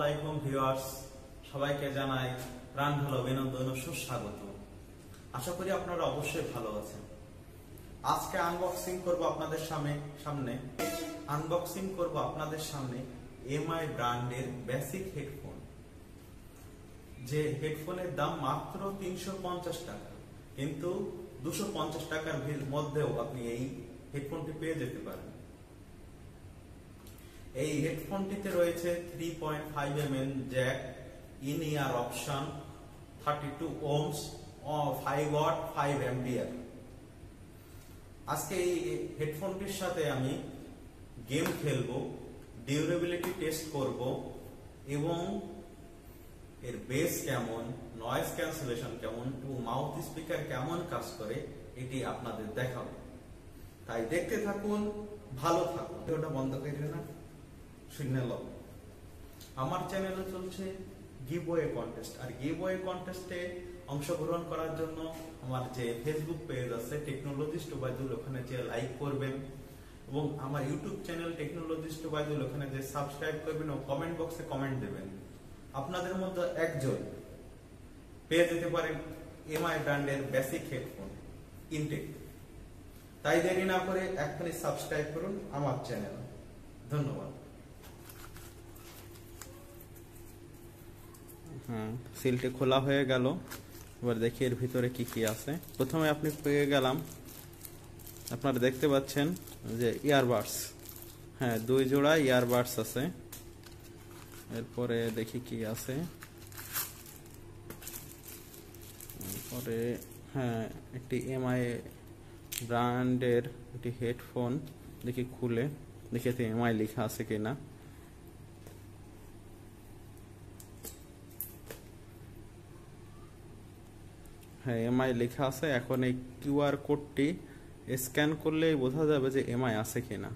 আলাইকুম ভিউয়ার্স, সবাইকে জানাই প্রাণ ভালো অভিনন্দন ও সুস্বাগত। আশা করি আপনারা অবশ্যই ভালো আছেন। আজকে আনবক্সিং করব আপনাদের সামনে এমআই ব্র্যান্ডের বেসিক হেডফোন। যে হেডফোনের দাম মাত্র 350 টাকা, কিন্তু 250 টাকার মধ্যেও আপনি এই হেডফোনটি পেয়ে যেতে পারেন। এই হেডফোনটিতে রয়েছে 3.5mm jack, in ear option, 32 ohms ও 5 ওয়াট 5 অ্যাম্পিয়ার। আজকে এই হেডফোনটির সাথে আমি গেম খেলবো, ডিউরেবিলিটি টেস্ট করব এবং এর বেস কেমন, নয়েজ ক্যান্সেলেশন কেমন এবং মাউথ স্পিকার কেমন কাজ করে এটি আপনাদের দেখাবো। তাই দেখতে থাকুন, ভালো থাকুন। ভিডিওটা বন্ধ করে না সিগন্যাল। আমার চ্যানেলে চলছে গিভওয়ে কন্টেস্ট, আর গিভওয়ে কন্টেস্টে অংশগ্রহণ করার জন্য আমার যে ফেসবুক পেজ আছে টেকনোলজিস্ট ওবায়দুল, ওখানে যে লাইক করবেন এবং আমার ইউটিউব চ্যানেল টেকনোলজিস্ট ওবায়দুল, ওখানে যে সাবস্ক্রাইব করবেন ও কমেন্ট বক্সে কমেন্ট দেবেন। আপনাদের মধ্যে একজন পেয়ে যেতে পারেন এমআই ব্র্যান্ডের বেসিক হেডফোন ইনটেক। তাই দেরি না করে এখনই সাবস্ক্রাইব করুন আমার চ্যানেল। ধন্যবাদ। সিলটি খোলা হয়ে গেল। এবার দেখি এর ভিতরে কি কি আছে। প্রথমে আপনি পেয়ে গেলাম, আপনারা দেখতে পাচ্ছেন যে ইয়ারবাডস, 2 জোড়া ইয়ারবাডস আছে। এরপরে দেখি কি আছে। এরপরে একটি এমআই ব্র্যান্ডের একটি হেডফোন, দেখি খুলে দেখি এতে এমআই লেখা আছে কিনা। এমআই লেখা আছে। এখন এই কিউআর কোডটি স্ক্যান করলেই বোঝা যাবে যে এমআই আছে কিনা।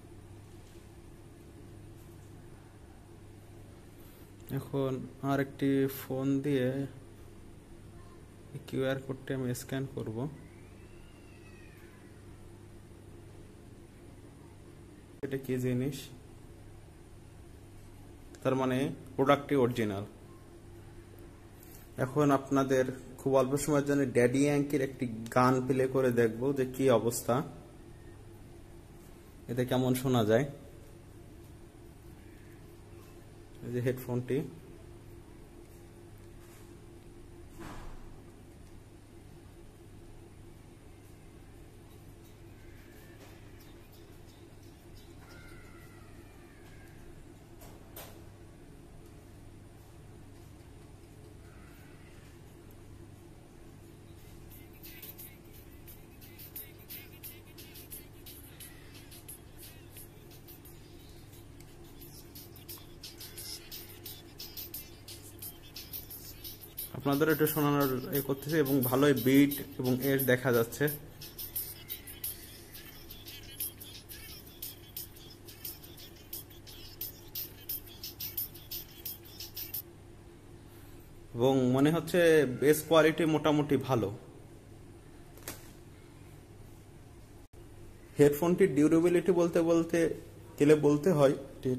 এখন আর একটি ফোন দিয়ে কিউআর কোডটি আমি স্ক্যান করব। এটা কি জিনিস, তার মানে প্রোডাক্টটি অরিজিনাল। এখন আপনাদের খুব অল্প সময়ের জন্য ড্যাডি ইয়াঙ্কির একটি গান প্লে করে দেখবো যে কি অবস্থা, এতে কেমন শোনা যায়। এই যে হেডফোনটি, আপনাদের এটা শোনানোর করতেছে এবং ভালোই বিট এবং এর দেখা যাচ্ছে। এবং মনে হচ্ছে বেস কোয়ালিটি মোটামুটি ভালো। হেডফোনটির ডিউরেবিলিটি বলতে হয়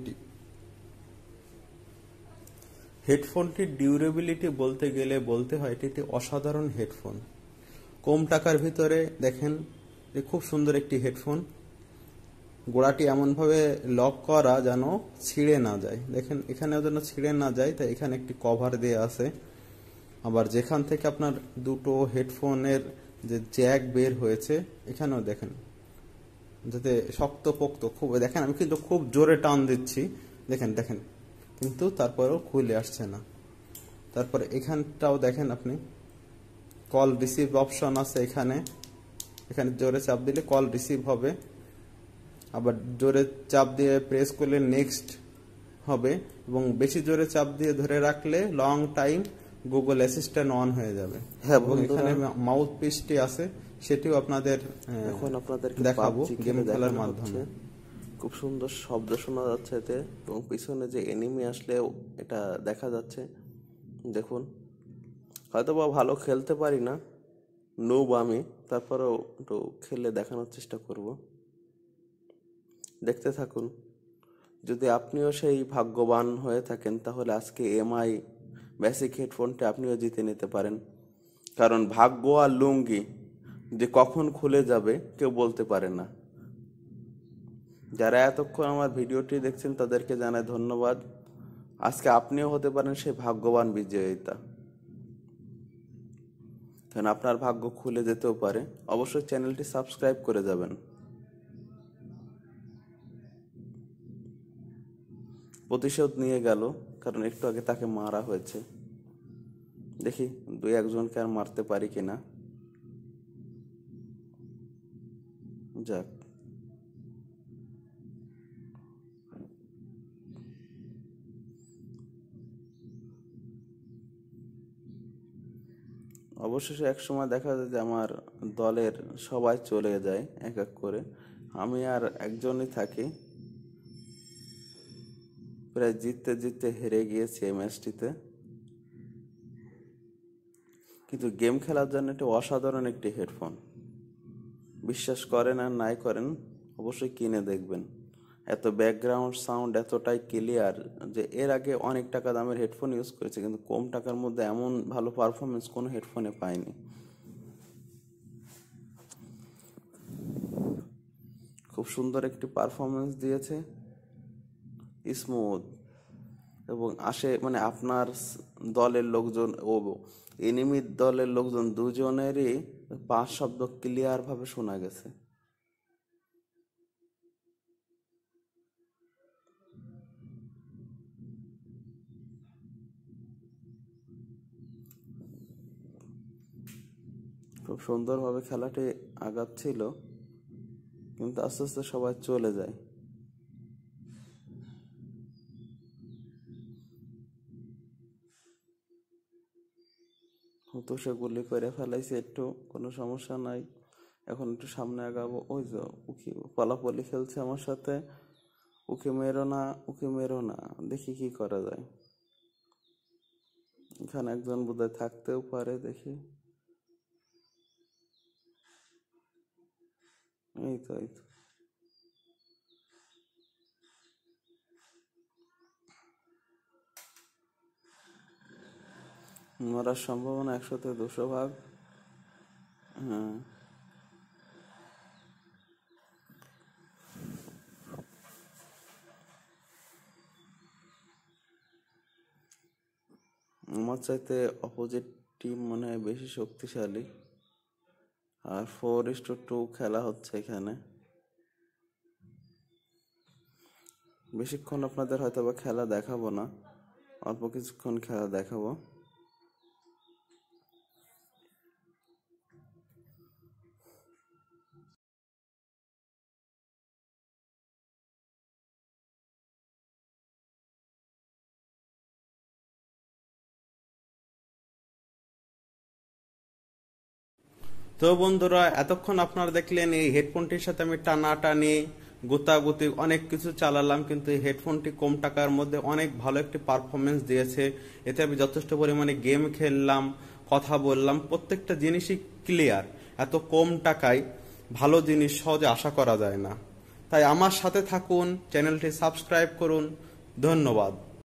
এটি অসাধারণ হেডফোন। কম টাকার ভিতরে দেখেন যে খুব সুন্দর একটি হেডফোন। গোড়াটি এমনভাবে লক করা যেন ছিঁড়ে না যায়, দেখেন এখানেও যেন ছিঁড়ে না যায়, তাই এখানে একটি কভার দেয়া আছে। আবার যেখান থেকে আপনার দুটো হেডফোনের যে জ্যাক বের হয়েছে, এখানেও দেখেন যাতে শক্তপোক্ত খুব। দেখেন আমি কিন্তু খুব জোরে টান দিচ্ছি, দেখেন কিন্তু তারপরেও খুলে আসছে না। তারপরে এখানটাও দেখেন আপনি, কল রিসিভ অপশন আছে এখানে জোরে চাপ দিলে কল রিসিভ হবে, আবার জোরে চাপ দিয়ে প্রেস করলে নেক্সট হবে, এবং বেশি জোরে চাপ দিয়ে ধরে রাখলে long time Google assistant on হয়ে যাবে। এবং এখানে মাউথ পিসটি আছে, সেটিও আপনাদের এখন আপনাদেরকে দেখাবো গেম খেলার মাধ্যমে। খুব সুন্দর শব্দ শোনা যাচ্ছে এতে, এবং পিছনে যে এনিমি আসলে এটা দেখা যাচ্ছে। দেখুন, হয়তো বা ভালো খেলতে পারি না, নুব আমি, তারপরেও একটু খেলে দেখানোর চেষ্টা করব। দেখতে থাকুন। যদি আপনিও সেই ভাগ্যবান হয়ে থাকেন তাহলে আজকে এমআই বেসিক হেডফোনটা আপনিও জিতে নিতে পারেন। কারণ ভাগ্য আর লুঙ্গি যে কখন খুলে যাবে কেউ বলতে পারে না। যারা এতক্ষণ আমার ভিডিওটি দেখছেন তাদেরকে জানাই ধন্যবাদ। আজকে আপনিও হতে পারেন সেই ভাগ্যবান বিজয়িতা, কারণ আপনার ভাগ্য খুলে যেতেও পারে। অবশ্যই চ্যানেলটি সাবস্ক্রাইব করে যাবেন। প্রতিশোধ নিয়ে গেল, কারণ একটু আগে তাকে মারা হয়েছে। দেখি 2-1জনকে আর মারতে পারি কিনা। যাক, অবশেষে এক সময় দেখা যায় যে আমার দলের সবাই চলে যায় এক এক করে, আমি আর একজনই থাকি। প্রায় জিততে জিততে হেরে গিয়েছি এই ম্যাচটিতে, কিন্তু গেম খেলার জন্য এটা অসাধারণ একটি হেডফোন। বিশ্বাস করেন আর নাই করেন, অবশ্যই কিনে দেখবেন। এত ব্যাকগ্রাউন্ড সাউন্ড এতটাই ক্লিয়ার যে এর আগে অনেক টাকা দামের হেডফোন ইউজ করেছে, কিন্তু কম টাকার মধ্যে এমন ভালো পারফরমেন্স কোনো হেডফোনে পাইনি। খুব সুন্দর একটি পারফরমেন্স দিয়েছে, স্মুথ, এবং মানে আপনার দলের লোকজন ও এনিমির দলের লোকজন দুজনেরই পাঁচ শব্দ ক্লিয়ার ভাবে শোনা গেছে। খুব সুন্দরভাবে খেলাটি আগাচ্ছিল, কিন্তু আস্তে আস্তে সবাই চলে যায়। তো সে গুলি করে ফেলাইছে, একটু কোনো সমস্যা নাই। এখন একটু সামনে আগাবো। ওই যে উকি পলাপলি খেলছে আমার সাথে, উকি মেরো না, উকি মেরো না, দেখি কি করা যায়। এখানে একজন বোধহয় থাকতেও পারে, দেখি। এই তো এই তো, মরার সম্ভাবনা 100-200 ভাগ। হ্যাঁ, আমার চাইতে অপোজিট টিম মনে হয় বেশি শক্তিশালী। আর 4:2 খেলা হচ্ছে এখানে। বেশিক্ষণ আপনাদের হয়তো বা খেলা দেখাবো না, অল্প কিছুক্ষণ খেলা দেখাবো। তো বন্ধুরা, এতক্ষণ আপনারা দেখলেন এই হেডফোনটির সাথে আমি টানাটানি গুতাগুতি অনেক কিছু চালালাম, কিন্তু এই হেডফোনটি কম টাকার মধ্যে অনেক ভালো একটি পারফরমেন্স দিয়েছে। এতে আমি যথেষ্ট পরিমাণে গেম খেললাম, কথা বললাম, প্রত্যেকটা জিনিসই ক্লিয়ার। এত কম টাকায় ভালো জিনিস সহজে আশা করা যায় না। তাই আমার সাথে থাকুন, চ্যানেলটি সাবস্ক্রাইব করুন। ধন্যবাদ।